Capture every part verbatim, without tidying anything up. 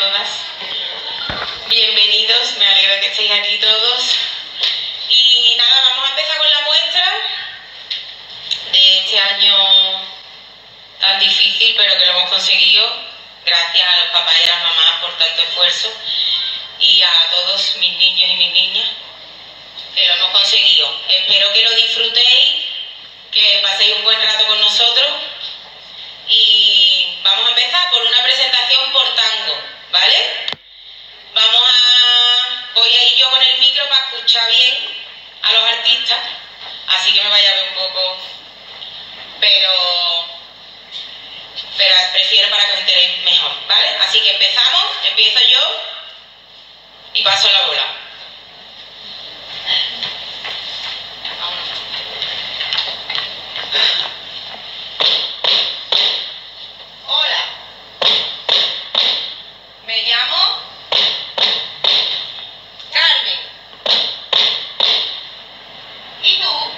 todas. Bienvenidos, me alegro que estéis aquí todos. Y nada, vamos a empezar con la muestra de este año tan difícil, pero que lo hemos conseguido gracias a los papás y a las mamás por tanto esfuerzo, y a todos mis niños y mis niñas, que lo hemos conseguido. Espero que lo disfrutéis, que paséis un buen rato con nosotros, y vamos a empezar por una presentación por tango, ¿vale? Vamos a... voy a ir yo con el micro para escuchar bien a los artistas, así que me vaya a ver un poco, pero... pero prefiero para que os enteréis mejor, ¿vale? Así que empezamos, empiezo yo y paso la bola. Vámonos. Hola, me llamo Carmen. ¿Y tú?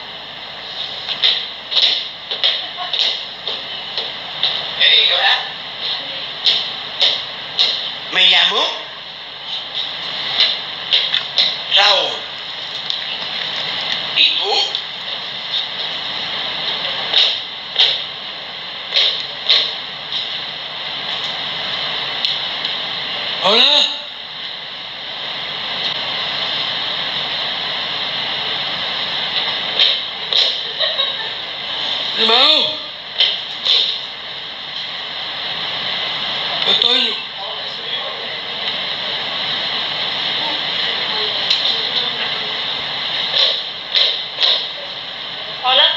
Hey, hola. Me llamo Raúl. ¿Y tú? Hola. Hermano. Antonio. Hola.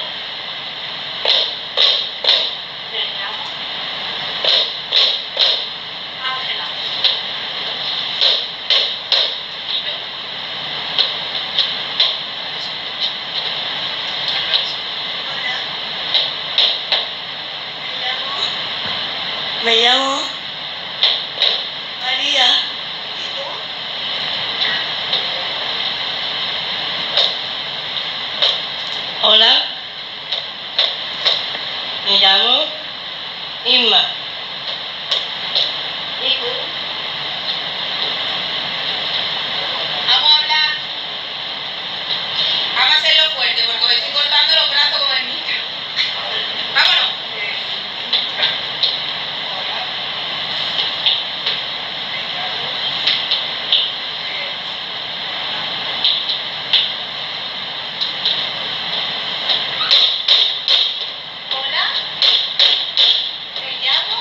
Ángela. Me llamo María. Hola. Me llamo Inma. ¿Y tú? Vamos a hablar. Vamos a hacerlo fuerte porque me estoy cortando los brazos con el micro. Vámonos. Hola. Me llamo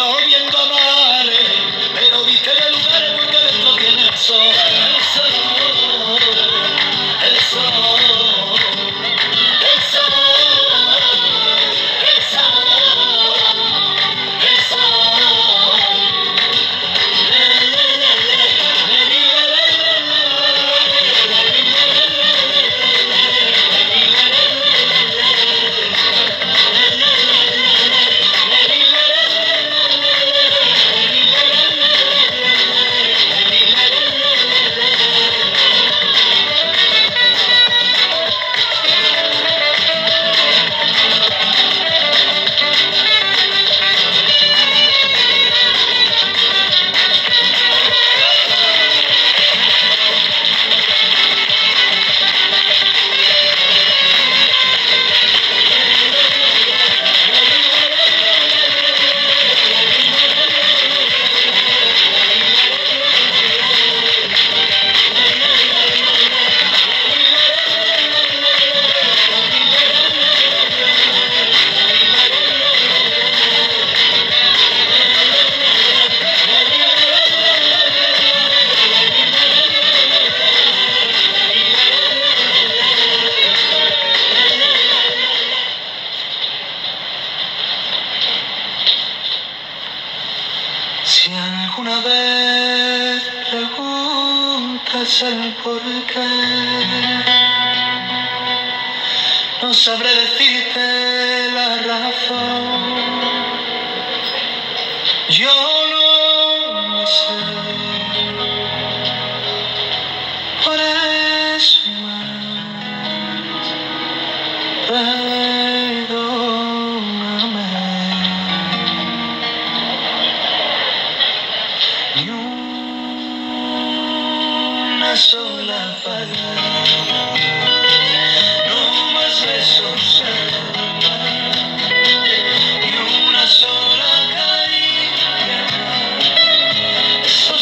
Yo viendo a mares, pero viste de lugares porque dentro viene el sol. El sol, el sol, el sol, el sol, el sol. Le, le, le, le, le, le, le, si alguna vez preguntas el por qué, no sabré decirte la razón. Yo no lo sé, por eso más, perdóname. Ni una sola palabra, no más besos, ni una sola caricia, eso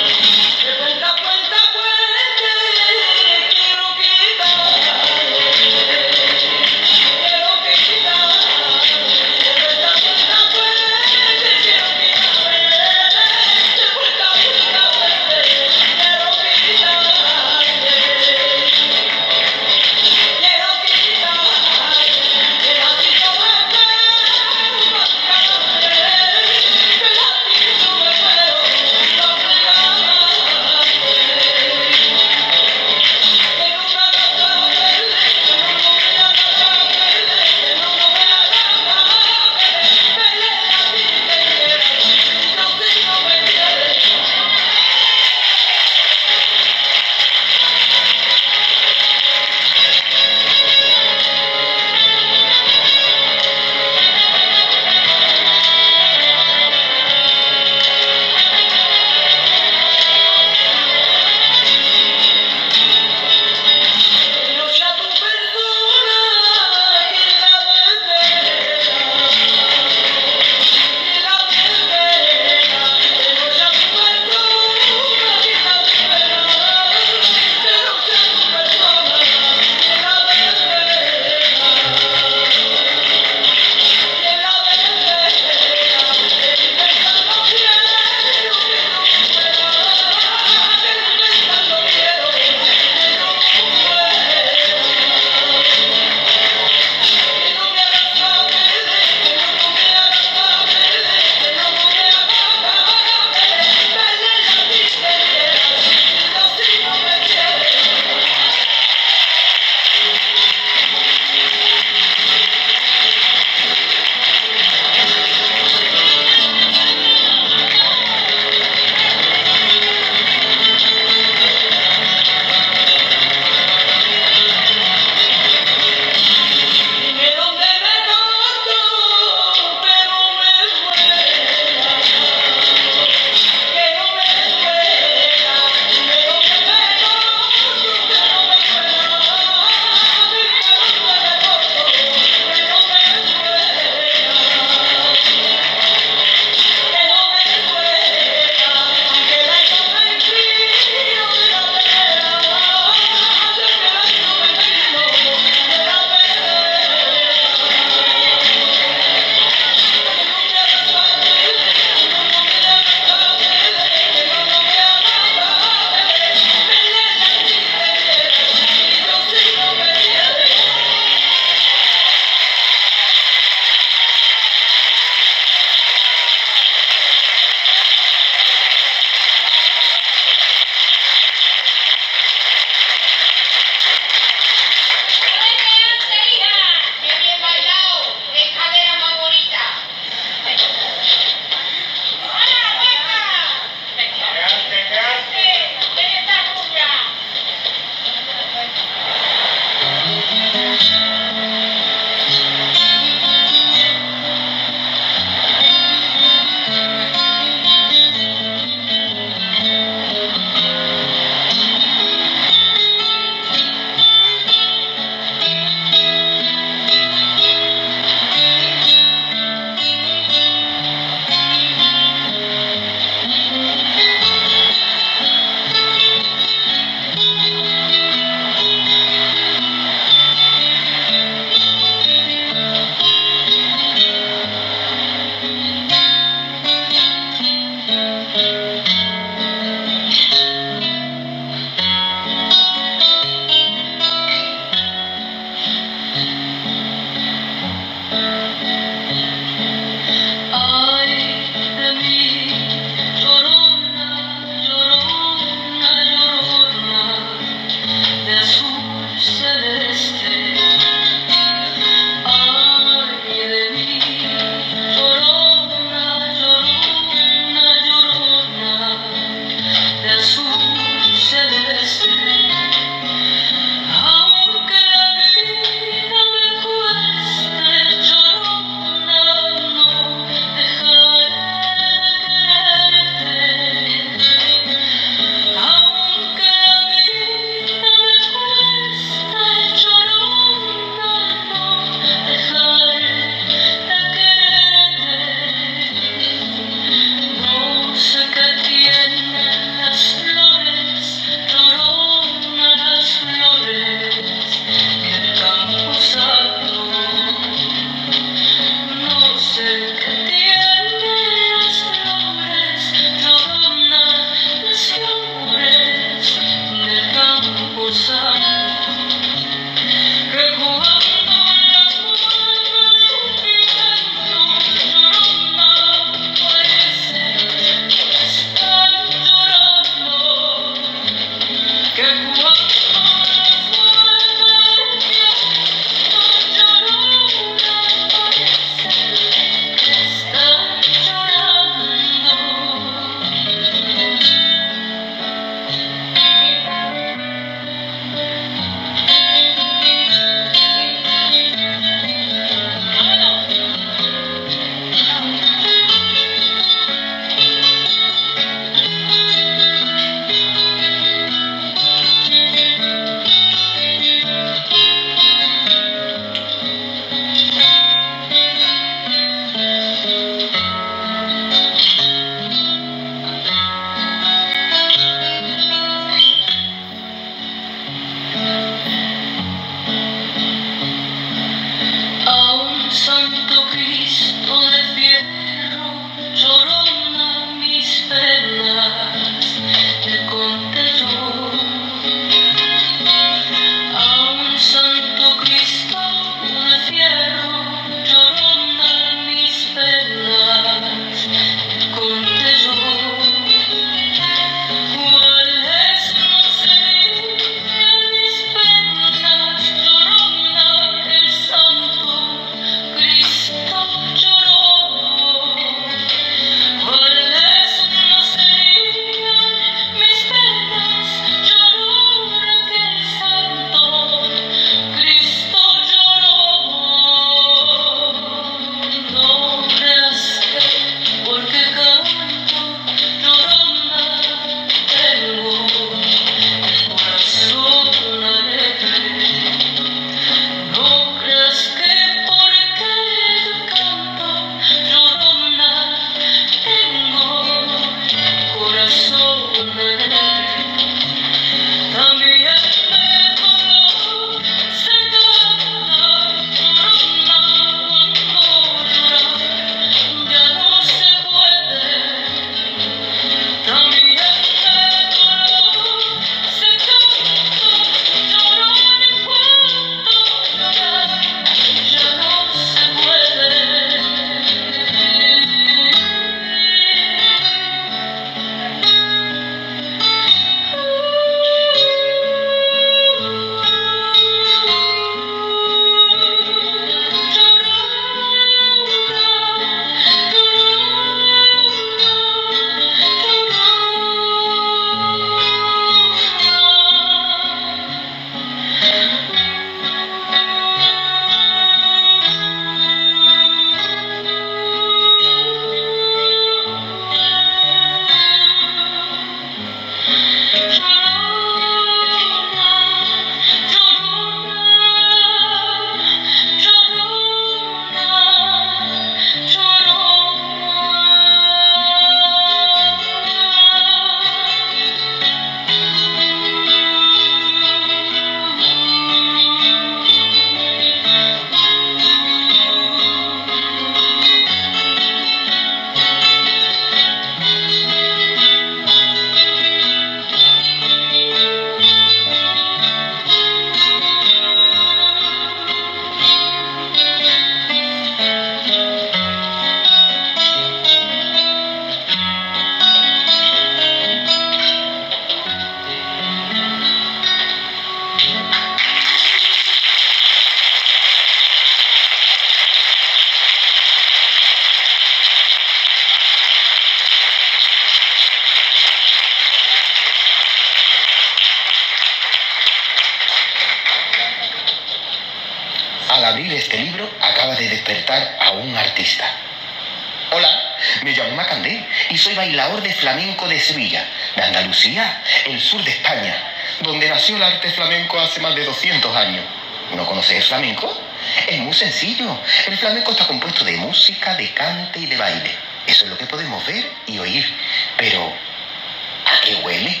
abrir este libro acaba de despertar a un artista. Hola, me llamo Macandé y soy bailador de flamenco de Sevilla, de Andalucía, el sur de España, donde nació el arte flamenco hace más de doscientos años. ¿No conoces el flamenco? Es muy sencillo. El flamenco está compuesto de música, de cante y de baile. Eso es lo que podemos ver y oír. Pero, ¿a qué huele?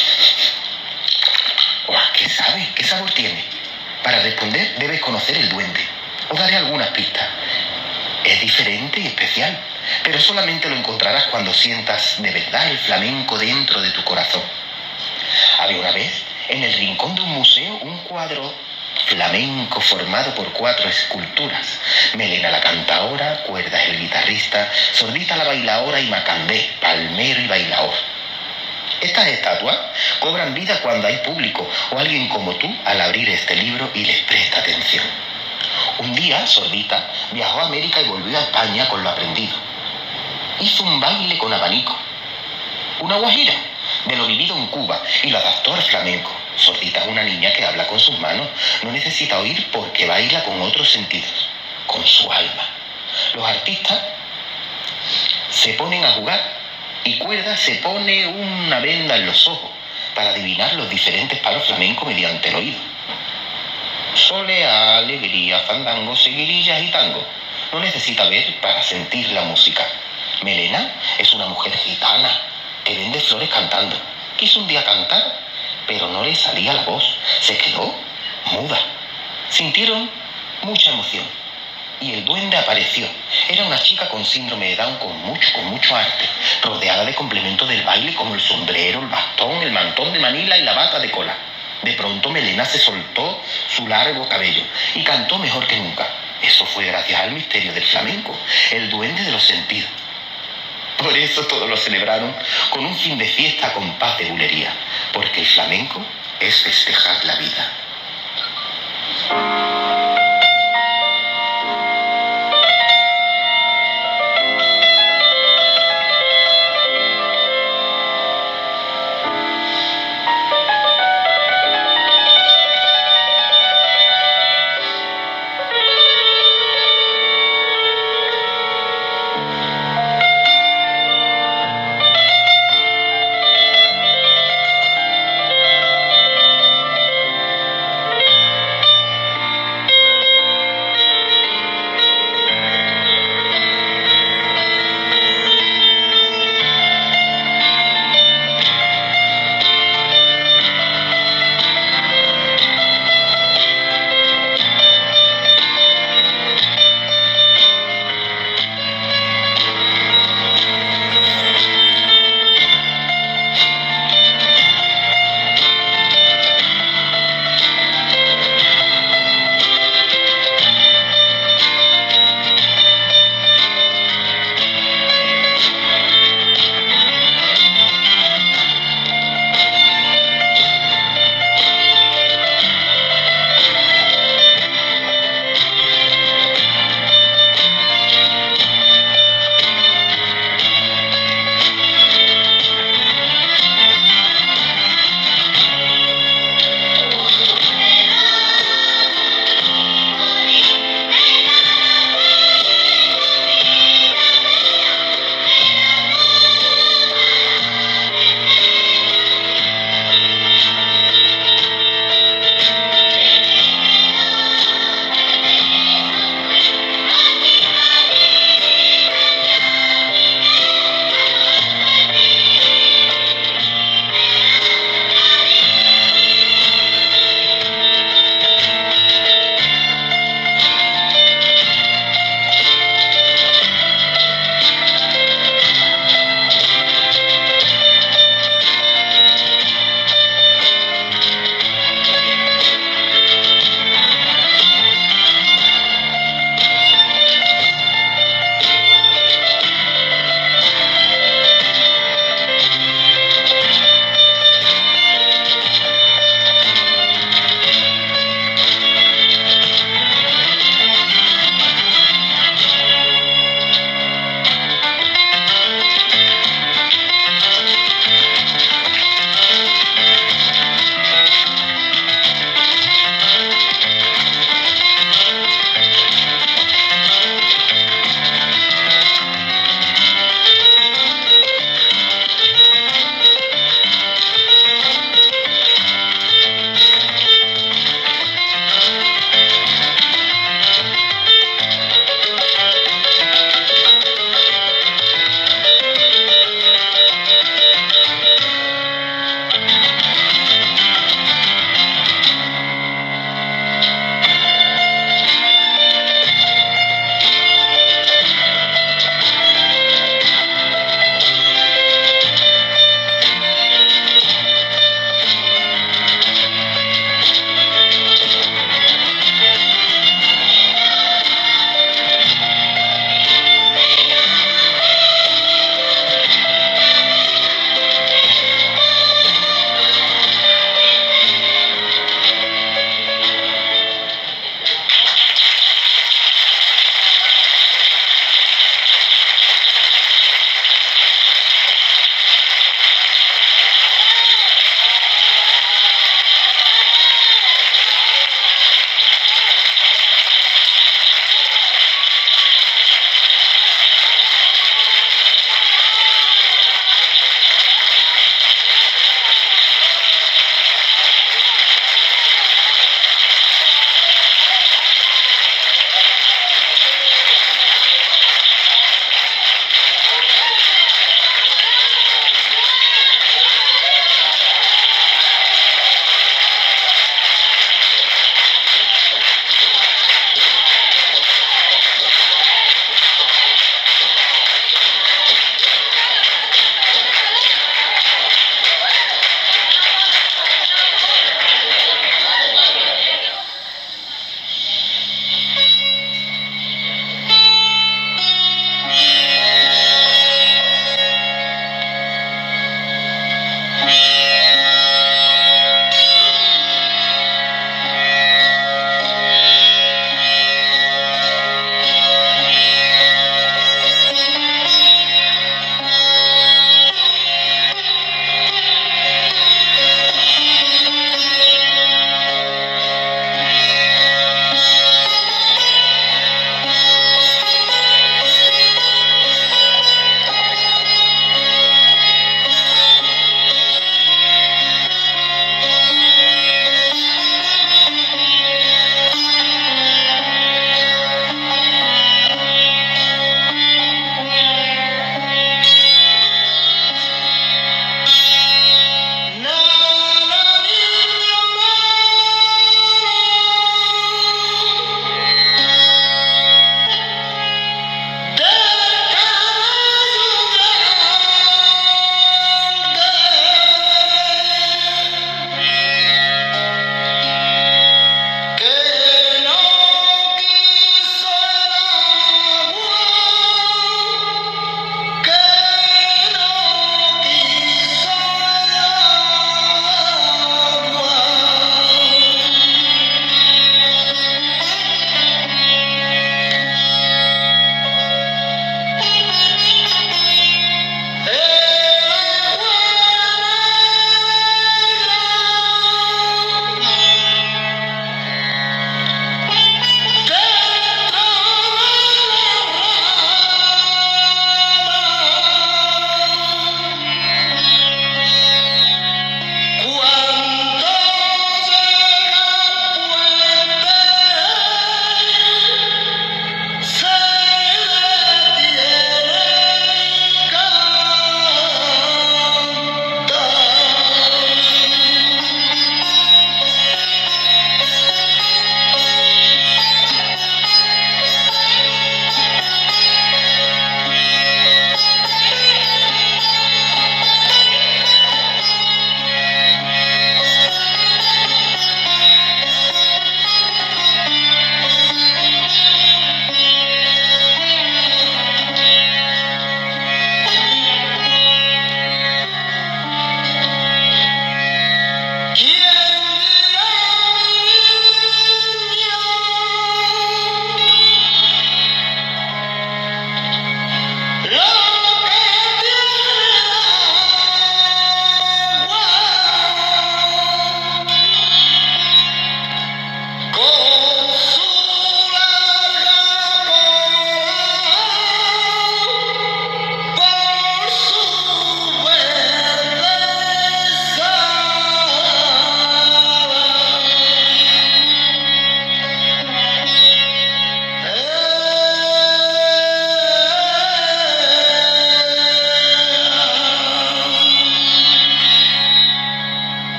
¿O a qué sabe? ¿Qué sabor tiene? Para responder debes conocer el duende. Os daré algunas pistas. Es diferente y especial, pero solamente lo encontrarás cuando sientas de verdad el flamenco dentro de tu corazón. Había una vez, en el rincón de un museo, un cuadro flamenco formado por cuatro esculturas. Melena la cantaora, Cuerdas el guitarrista, Sordita la bailaora y Macandé, palmero y bailaor. Estas estatuas cobran vida cuando hay público o alguien como tú al abrir este libro y les presta atención. Un día, Sordita viajó a América y volvió a España con lo aprendido. Hizo un baile con abanico, una guajira, de lo vivido en Cuba, y lo adaptó al flamenco. Sordita es una niña que habla con sus manos, no necesita oír porque baila con otros sentidos, con su alma. Los artistas se ponen a jugar y Cuerda se pone una venda en los ojos para adivinar los diferentes palos flamencos mediante el oído. Solea, alegría, fandango, seguirillas y tango. No necesita ver para sentir la música. Melena es una mujer gitana que vende flores cantando. Quiso un día cantar, pero no le salía la voz. Se quedó muda. Sintieron mucha emoción. Y el duende apareció. Era una chica con síndrome de Down con mucho, con mucho arte, rodeada de complementos del baile como el sombrero, el bastón, el mantón de Manila y la bata de cola. De pronto Melena se soltó su largo cabello y cantó mejor que nunca. Eso fue gracias al misterio del flamenco, el duende de los sentidos. Por eso todos lo celebraron con un fin de fiesta con paz de bulería, porque el flamenco es festejar la vida.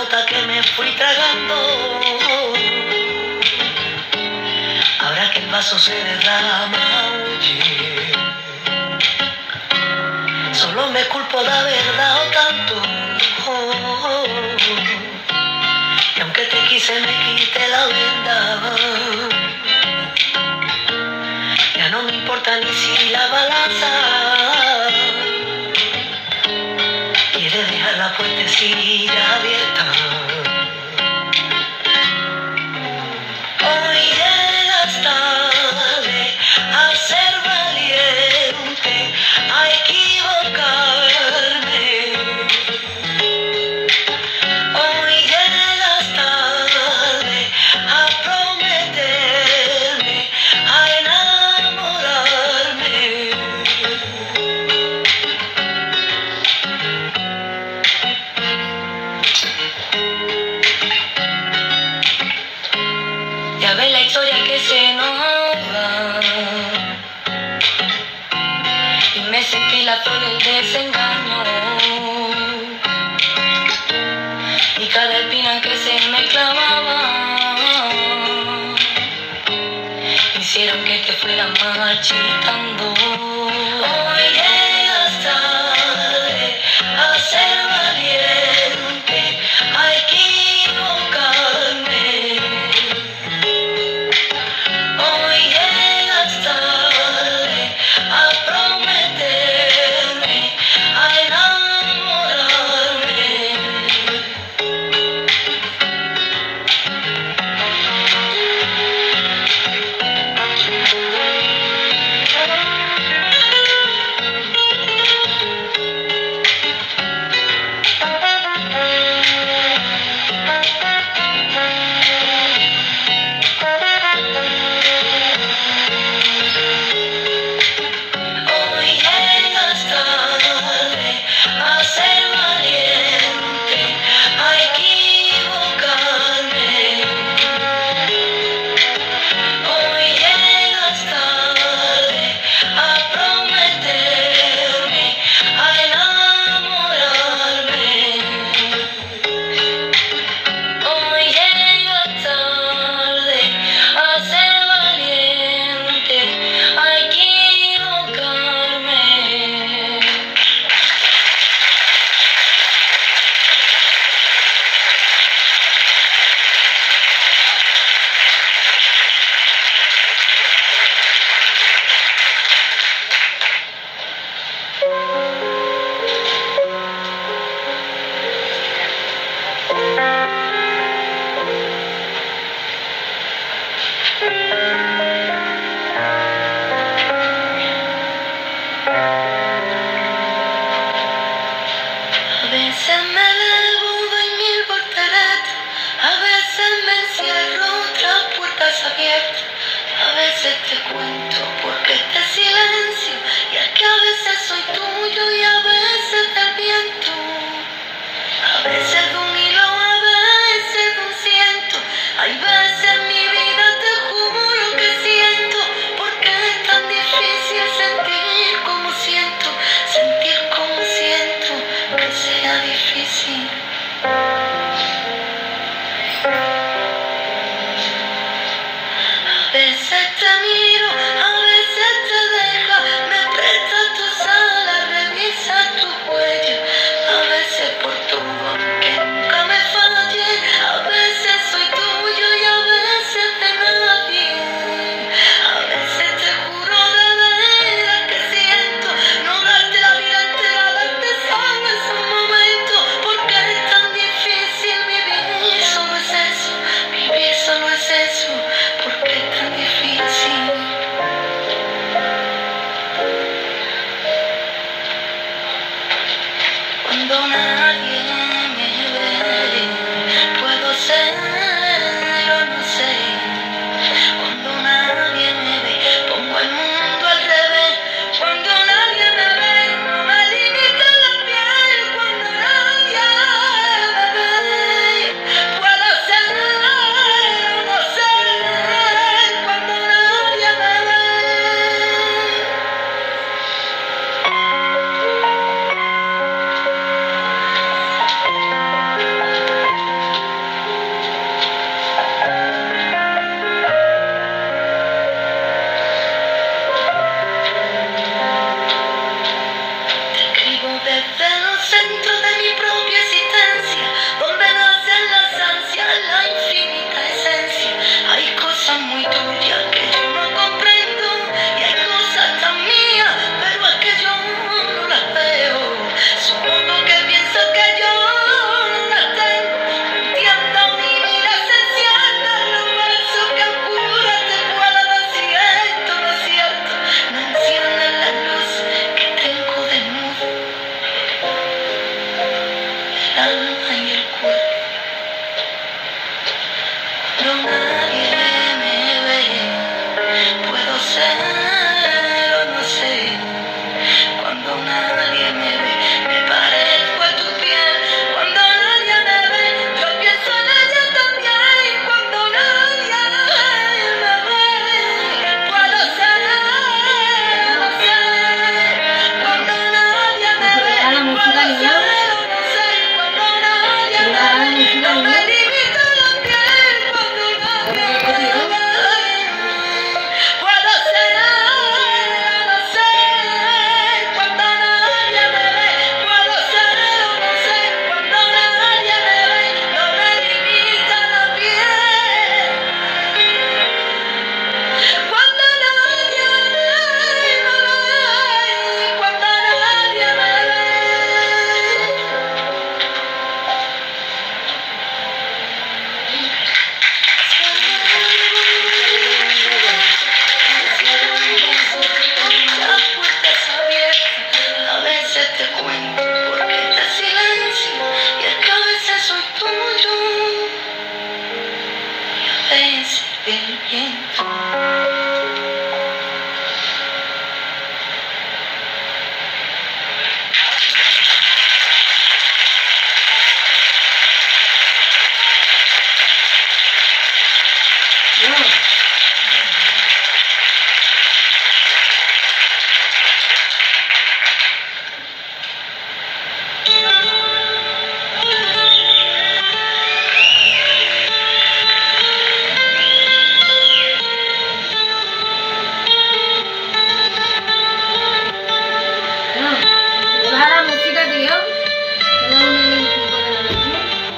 gota que me fui tragando. Ahora que el vaso se derrama, oye, solo me culpo de haber dado tanto. Y aunque te quise me quité la venda. Ya no me importa ni si la balanza quiere dejar la puertecilla abierta. Hoy llegas tarde a ser valiente, a equivocarme. Hoy llegas tarde a prometerme, a enamorarme. Ya ves la historia que se nos va y me sentí la flor del desengaño y cada espina que se me clavaba hicieron que te fuera marchitando. Hoy llegas tarde a ser valiente, a equivocarme. Hoy llegas tarde a prometerme, a enamorarme. Hoy llegas tarde a ser valiente, a equivocarme. Hoy llegas tarde a prometerme, a enamorarme. Hoy llegas tarde a ser valiente, a equivocarme. A veces me desnudo en mil volteretas, a veces me encierro tras puertas abiertas, a veces te cuento porque este silencio, y es que a veces soy tuyo y a veces del viento, a veces de un hilo, a veces de un ciento, hay veces en mi vida te juro que siento, porque es tan difícil sentir como siento, sentir como siento, que sea difícil. A veces te miro, a veces te deja, me prestas tus alas, revisa tu huella, a veces por todo aunque nunca me falle, a veces soy tuyo y a veces de nadie, a veces te juro de veras que siento, no darte la vida entera, darte solo esos momentos, porque es tan difícil vivir, solo es eso, vivir solo es eso, porque es tan difícil. cero, no sé. Cuando nadie me ve, me parezco a tu piel. Cuando nadie me ve, yo pienso en ella también. Cuando nadie me ve, puedo ser, no sé. Cuando nadie me ve, puedo ser, no sé. Cuando nadie me ve, no me limita la piel. Cuando nadie me ve, puedo ser, no sé. Cuando nadie me ve, puedo ser, no sé. Cuando nadie me ve, no me limita la piel. Cuando nadie me ve, cuando nadie me ve. Las puertas abiertas, a veces te cuento porque este silencio, y es que a veces soy tuyo y a veces el viento. Baja la música, tío. Son las una y pico de la noche.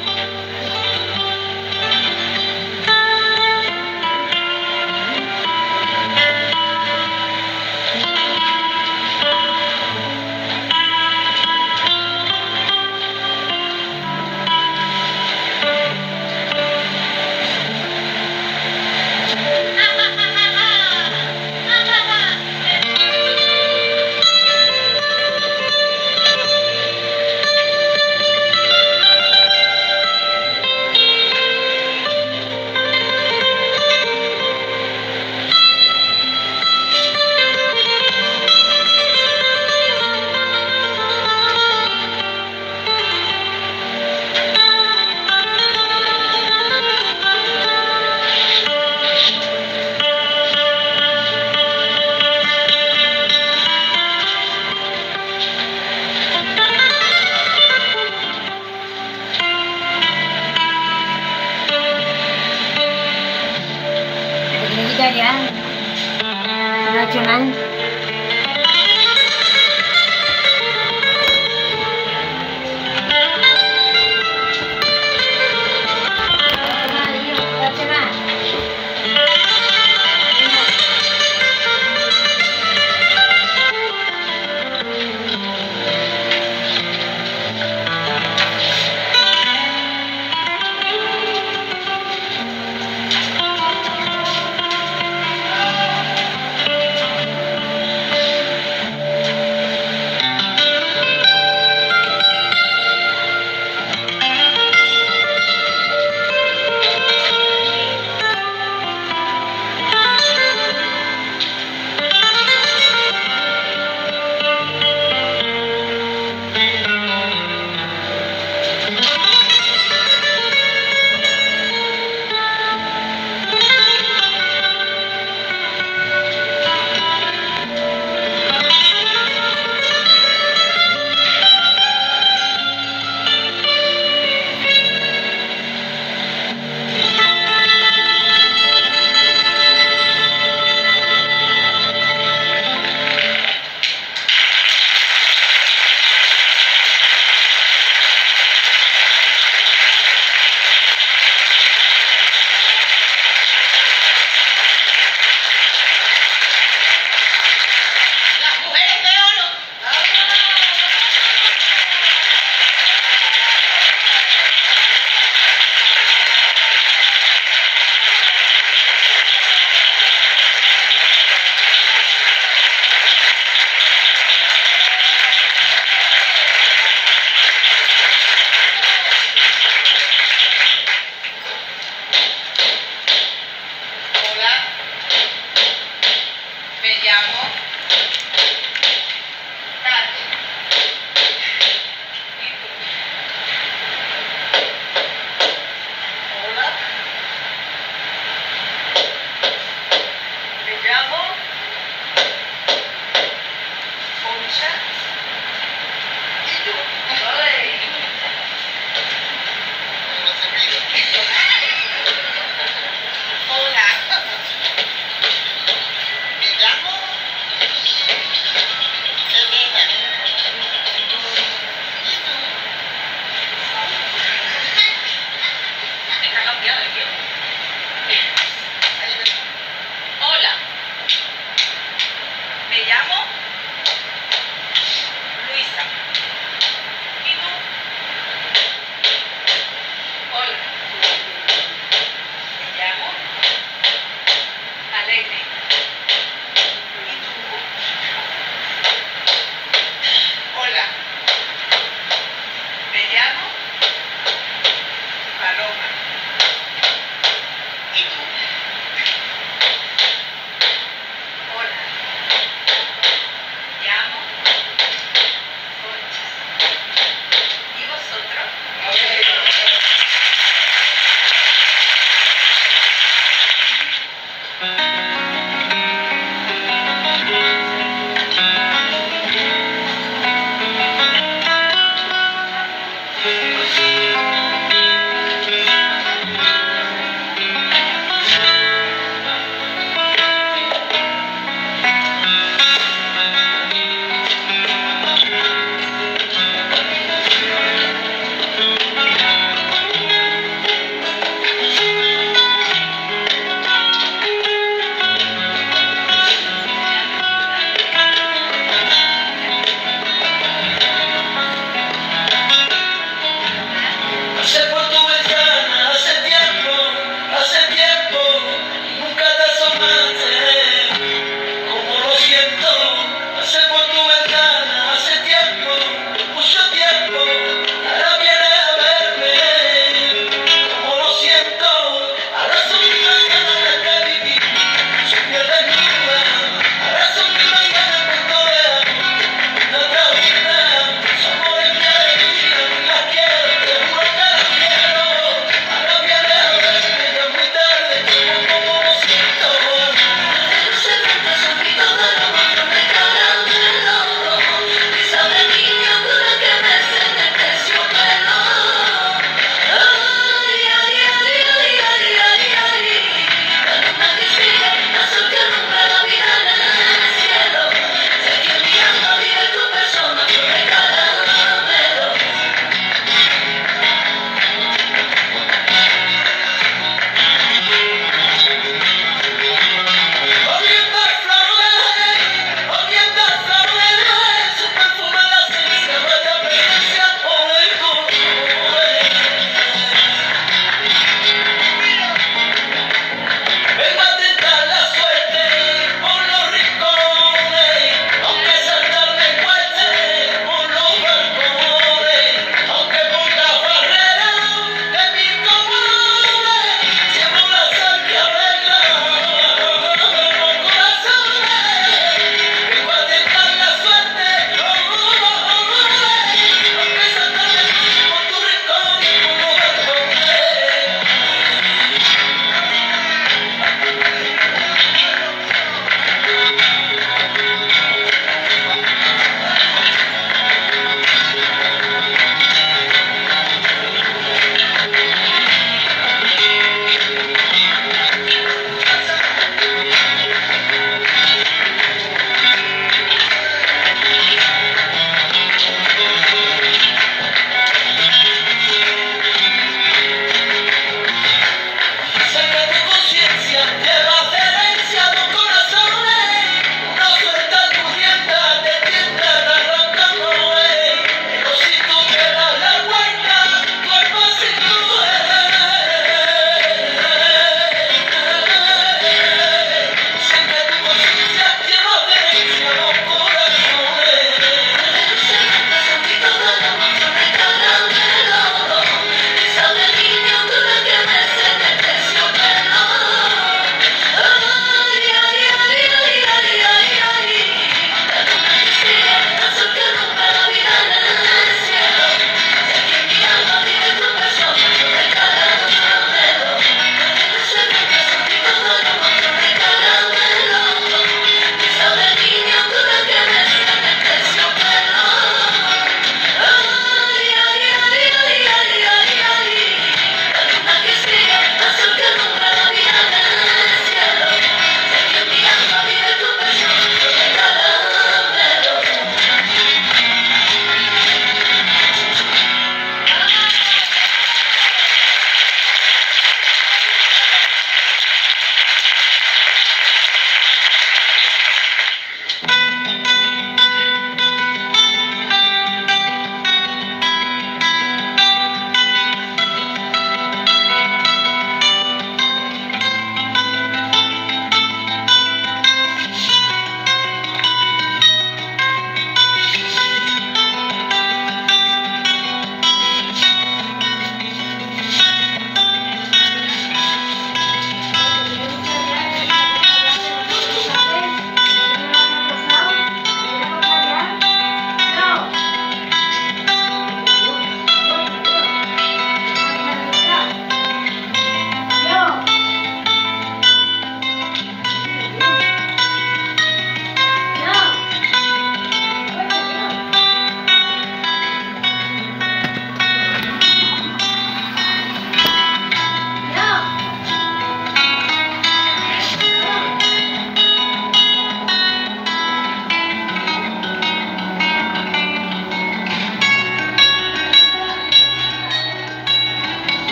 Porque ya no ha hecho nada.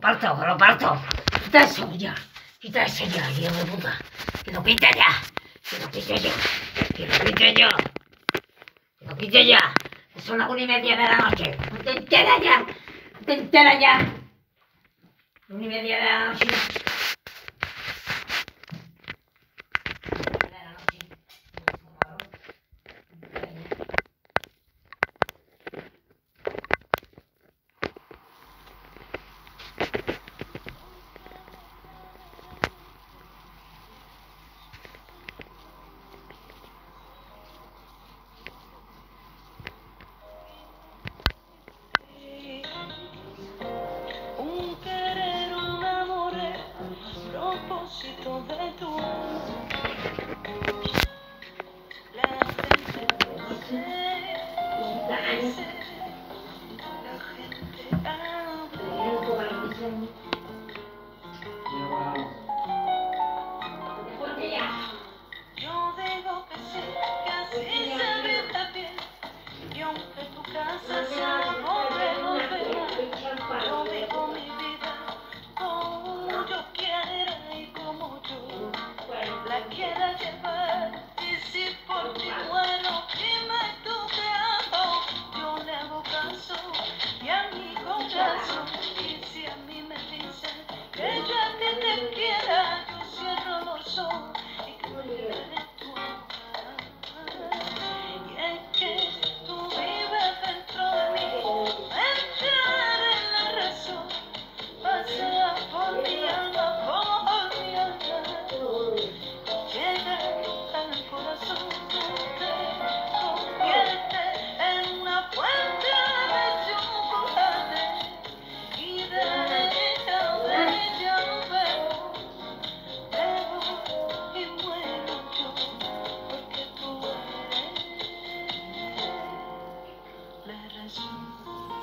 parto, que lo parto. Quita eso ya. Quita eso ya, hijo de puta. Que lo quite ya. Que lo quite yo. Que lo quite yo. Que lo quite ya. Que son las una y media de la noche. No te enteras ya. No te enteras ya. Una y media de la noche. Un querer, un amor, propósito de tu alma. La gente dice, dice, la gente habla. Yo digo que sí, que así se vive bien. Y aunque tu casa sea pobre, no verá. Yo vivo mi vida como yo quiera y como yo la quiera llevar. Y si por ti muero, dime tú te amo. Yo le hago caso y a mi corazón. Y si a mí me dicen que yo a ti te quiera, yo cierro los ojos y que no liberes tu alma. Y es que tú vives dentro de mí, entrar en la razón, pasea por mi alma, por mi alma, llega al corazón, te convierte en una fuente de chocolate y de ella, de ella bebo, bebo y muero yo, porque tú eres la razón.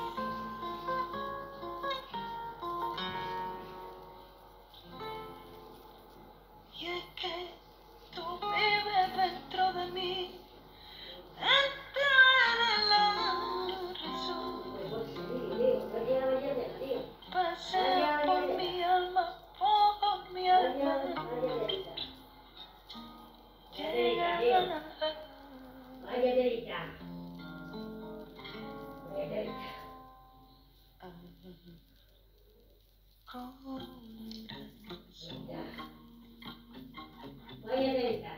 Y es que tú vives dentro de mí, entrar en la razón, pasea por mi alma, por mi alma, llega Vaya derecha. Vaya derecha. Vaya derecha.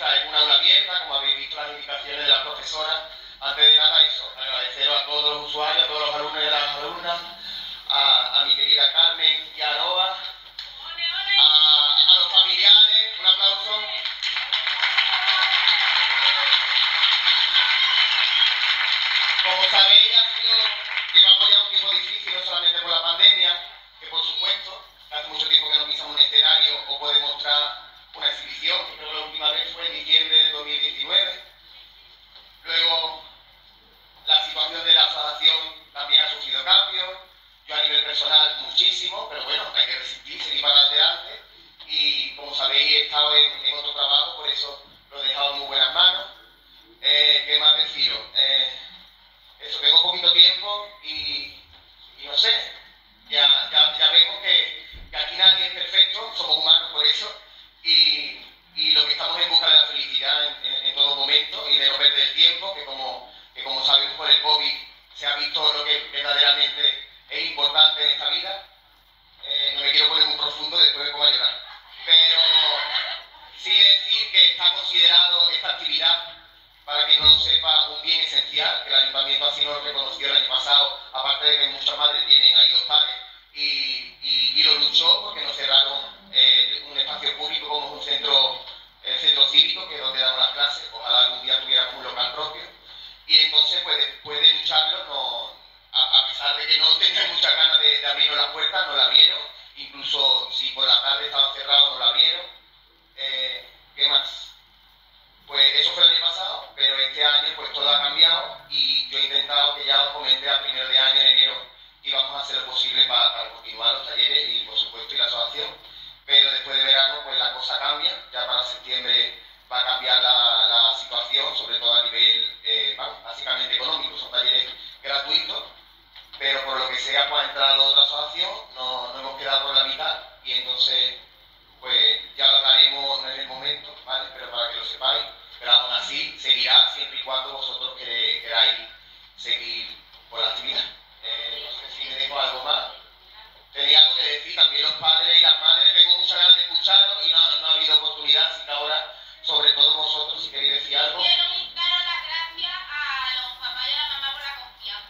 muestra es un aula abierta, como habéis visto las indicaciones de las profesoras. Antes de nada eso, agradeceros a todos los usuarios, a todos los alumnos y a las alumnas, a, a mi querida Carmen y a Aroa, a, a los familiares, un aplauso. Como sabéis, ha sido, llevamos ya un tiempo difícil, no solamente por la pandemia, que por supuesto, hace mucho tiempo que no pisamos un escenario o podemos mostrar una exhibición, que creo que la última vez fue en diciembre de dos mil diecinueve. Luego, la situación de la asociación también ha sufrido cambios. Yo a nivel personal muchísimo, pero bueno, hay que resistir, seguir para adelante. Y como sabéis, he estado en, en otro trabajo, por eso lo he dejado en muy buenas manos. Eh, ¿Qué más deciros? Eh, eso, tengo poquito tiempo y, y no sé, ya, ya, ya vemos que, que aquí nadie es perfecto, somos humanos por eso. Y, y lo que estamos en busca de la felicidad en, en, en todo momento y de no perder el tiempo, que como, que como sabemos por el COVID se ha visto lo que verdaderamente es importante en esta vida. Eh, no me quiero poner muy profundo, después me pongo a llorar. Pero sí decir que está considerado esta actividad, para que no lo sepa, un bien esencial, que el Ayuntamiento así nos lo reconoció el año pasado, aparte de que muchas madres tienen ahí dos padres, y, y, y lo luchó porque nos cerraron eh, un espacio público como es un centro, el centro cívico, que es donde damos las clases. Ojalá algún día tuviéramos un local propio. Y entonces, pues después de lucharlo, no, a, a pesar de que no tenían muchas ganas de, de abrirnos las puertas, no la abrieron. Incluso si por la tarde estaba cerrado, no la abrieron. Eh, ¿Qué más? Pues eso fue el año pasado, pero este año pues todo ha cambiado y yo he intentado, que ya os comenté a primero de año, en enero, que íbamos a hacer lo posible para, para continuar los talleres y por supuesto y la asociación. Pero después de verano pues la cosa cambia, ya para septiembre va a cambiar la, la situación, sobre todo a nivel eh, bueno, básicamente económico, son talleres gratuitos, pero por lo que sea pues ha entrado otra asociación, no, no hemos quedado por la mitad y entonces pues ya lo hablaremos, no es el momento, ¿vale? Pero para que lo sepáis, pero aún así seguirá siempre y cuando vosotros queréis, queráis seguir por la actividad. Eh, no sé si me dejo algo más. Tenía algo que decir también los padres y las madres, tengo muchas ganas de escucharos y no, no ha habido oportunidad, así que ahora, sobre todo vosotros, si queréis decir algo. Quiero dar las gracias a los papás y a la mamá por la confianza.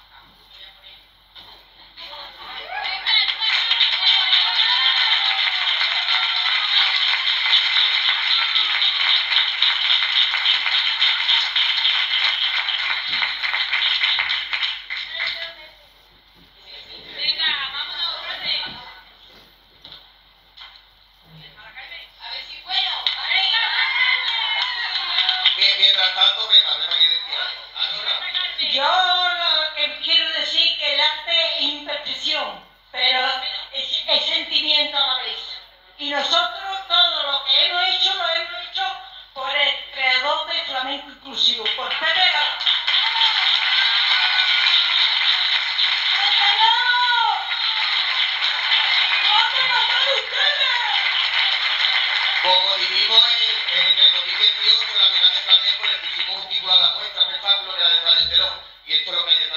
Mientras tanto, Pepa, Pepa quiere decir algo. Ahora. Yo lo que quiero decir que el arte es imperfección, pero es, es sentimiento a la vez. Y nosotros todo lo que hemos hecho, lo hemos hecho por el creador del flamenco inclusivo, por Pepe Gala. Como dijimos en, en el dos mil dieciocho, la Bienal de Flamenco le pusimos un título a la muestra, espectáculo, que era detrás del telón. Y esto es lo que hay detrás.